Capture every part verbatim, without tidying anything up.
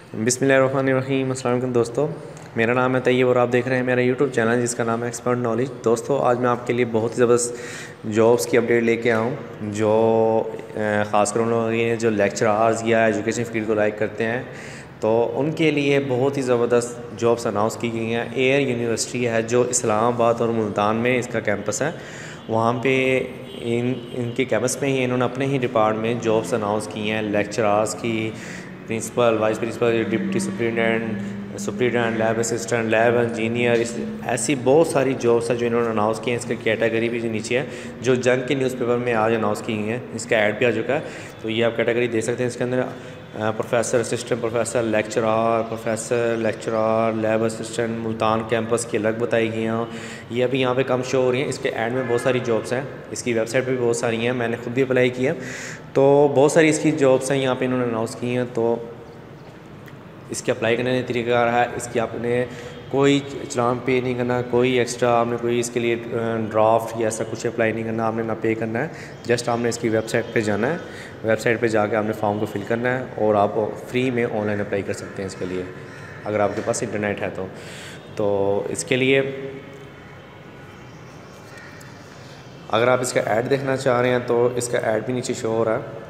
बिस्मिल्लाहिर्रहमानिर्रहीम। अस्सलाम वालेकुम दोस्तों, मेरा नाम है तैयब और आप देख रहे हैं मेरा यूट्यूब चैनल जिसका नाम है एक्सपर्ट नॉलेज। दोस्तों आज मैं आपके लिए बहुत ही ज़बरदस्त जॉब्स की अपडेट लेके आया हूँ, जो ख़ासकर उन लोगों के जो लेक्चरर्स या एजुकेशन फील्ड को लाइक करते हैं तो उनके लिए बहुत ही ज़बरदस्त जॉब्स अनाउंस की गई हैं। एयर यूनिवर्सिटी है जो इस्लामाबाद और मुल्तान में इसका कैंपस है, वहाँ पे इन इनके कैंपस में ही इन्होंने अपने ही डिपार्टमेंट में जॉब्स अनाउंस की हैं। लेक्चरर्स की, principal, vice principal, deputy superintendent, superintendent, lab assistant, lab engineer, इस ऐसी बहुत सारी जॉब्स हैं जो इन्होंने अनाउंस की हैं। इसका कैटेगरी भी जो नीचे है, जो जंग के न्यूज़पेपर में आज अनाउंस की गई हैं, इसका ऐड भी आ चुका है। तो ये आप कैटेगरी देख सकते हैं। इसके अंदर professor, assistant professor, lecturer, professor, lecturer, lab assistant, Multan campus की अलग बताई गई हैं। ये अभी यहाँ पे कम शो हो रही हैं। इसके ऐड में बहुत सारी जॉब्स हैं, इसकी वेबसाइट पे भी बहुत सारी हैं, मैंने खुद भी अप्लाई किया। तो बहुत सारी इसकी जॉब्स हैं यहाँ पे इन्होंने अनाउंस की हैं। तो इसके अप्लाई करने का तरीका रहा है, इसकी आपने कोई चलान पे नहीं करना, कोई एक्स्ट्रा आपने कोई इसके लिए ड्राफ्ट या ऐसा कुछ अप्लाई नहीं करना, आपने ना पे करना है। जस्ट आपने इसकी वेबसाइट पे जाना है, वेबसाइट पे जाके आपने फॉर्म को फिल करना है और आप फ्री में ऑनलाइन अप्लाई कर सकते हैं इसके लिए, अगर आपके पास इंटरनेट है तो। तो इसके लिए अगर आप इसका ऐड देखना चाह रहे हैं तो इसका ऐड भी नीचे शो हो रहा है।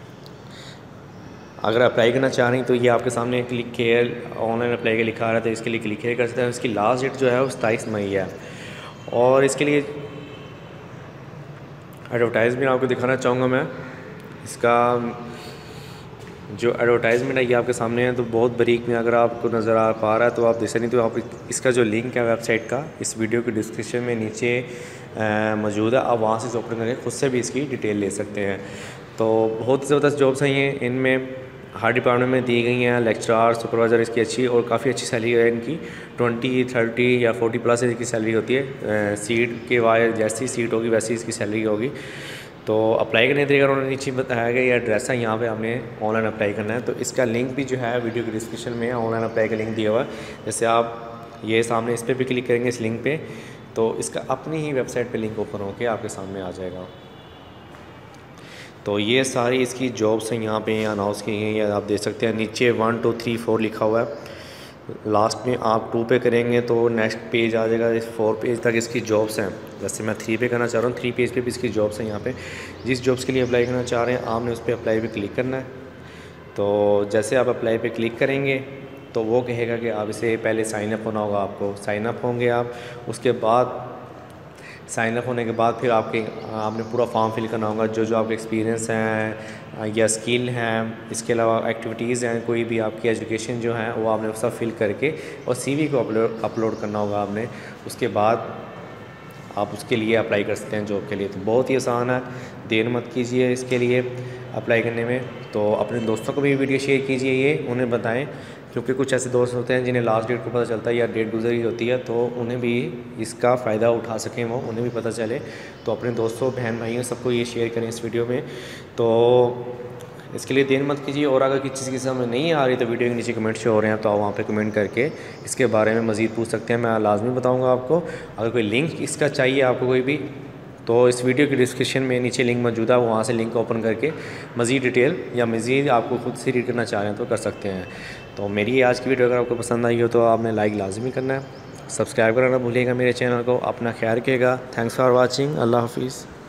अगर अप्लाई करना चाह रहे हैं तो ये आपके सामने क्लिक केयर ऑनलाइन अप्लाई के लिखा आ रहा है, तो इसके लिए क्लिक केयर कर सकते हैं। इसकी लास्ट डेट जो है वो सताईस मई है। और इसके लिए एडवर्टाइजमेंट आपको दिखाना चाहूँगा मैं। इसका जो एडवर्टाइजमेंट है ये आपके सामने है, तो बहुत बारीक में अगर आपको नज़र आ पा रहा है तो आप देख सकते नहीं। तो आप इसका जो लिंक है वेबसाइट का इस वीडियो के डिस्क्रिप्शन में नीचे मौजूद है, आप वहाँ से ओपन करके खुद से भी इसकी डिटेल ले सकते हैं। तो बहुत ज़बरदस्त जॉब्स हैं ये, इनमें हर डिपार्टमेंट में दी गई हैं। लेक्चरर, सुपरवाइज़र इसकी अच्छी और काफ़ी अच्छी सैलरी है इनकी, ट्वेंटी थर्टी या फोर्टी प्लस इसकी सैलरी होती है। सीट के वाइज जैसी सीट होगी वैसी इसकी सैलरी होगी। तो अप्लाई करने तरीका उन्होंने नीचे बताया गया, ये एड्रेस है, यहाँ पे हमने ऑनलाइन अप्लाई करना है। तो इसका लिंक भी जो है वीडियो के डिस्क्रिप्शन में ऑनलाइन अप्लाई का लिंक दिया हुआ है। जैसे आप ये सामने इस पर भी क्लिक करेंगे इस लिंक पे, तो इसका अपनी ही वेबसाइट पे लिंक ओपन होकर आपके सामने आ जाएगा। तो ये सारी इसकी जॉब्स हैं यहाँ पे अनाउंस की गई हैं, आप देख सकते हैं। नीचे वन टू थ्री फोर लिखा हुआ है, लास्ट में आप टू पे करेंगे तो नेक्स्ट पेज आ जाएगा। इस फोर पेज तक इसकी जॉब्स हैं। जैसे मैं थ्री पे करना चाह रहा हूँ, थ्री पेज पे भी इसकी जॉब्स हैं। यहाँ पे जिस जॉब्स के लिए अप्लाई करना चाह रहे हैं आपने उस पर अप्लाई पे क्लिक करना है। तो जैसे आप अप्लाई पे क्लिक करेंगे तो वो कहेगा कि आप इसे पहले साइन अप होना होगा, आपको साइन अप होंगे आप। उसके बाद साइन अप होने के बाद फिर आपके आपने पूरा फॉर्म फिल करना होगा, जो जो आपके एक्सपीरियंस हैं या स्किल हैं, इसके अलावा एक्टिविटीज़ हैं, कोई भी आपकी एजुकेशन जो है वो आपने सब फिल करके और सीवी को अपलोड अपलोड करना होगा आपने। उसके बाद आप उसके लिए अप्लाई कर सकते हैं जॉब के लिए। तो बहुत ही आसान है, देर मत कीजिए इसके लिए अप्लाई करने में। तो अपने दोस्तों को भी वीडियो शेयर कीजिए, ये उन्हें बताएं, क्योंकि कुछ ऐसे दोस्त होते हैं जिन्हें लास्ट डेट को पता चलता है या डेट गुजरी होती है, तो उन्हें भी इसका फ़ायदा उठा सकें, वो उन्हें भी पता चले। तो अपने दोस्तों, बहन भाइयों, सबको ये शेयर करें इस वीडियो में। तो इसके लिए देर मत कीजिए। और अगर किसी चीज़ की समझ नहीं आ रही तो वीडियो के नीचे कमेंट शो हो रहे हैं, तो आप वहाँ पे कमेंट करके इसके बारे में मज़ीद पूछ सकते हैं, मैं लाजमी बताऊँगा आपको। अगर कोई लिंक इसका चाहिए आपको कोई भी, तो इस वीडियो के डिस्क्रिप्शन में नीचे लिंक मौजूद है, वहाँ से लिंक ओपन करके मज़ीद डिटेल या मज़ीद आपको खुद से रीड करना चाह रहे हैं तो कर सकते हैं। तो मेरी आज की वीडियो अगर आपको पसंद आई हो तो आपने लाइक लाजमी करना है, सब्सक्राइब करना भूलिएगा मेरे चैनल को। अपना ख्याल रखिएगा। Thanks for watching. अल्लाह हाफिज़।